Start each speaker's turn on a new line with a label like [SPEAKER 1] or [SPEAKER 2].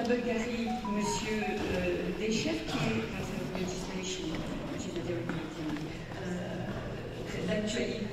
[SPEAKER 1] Bulgarie, Monsieur Dechev, qui est, legislation, which is a very d'actualité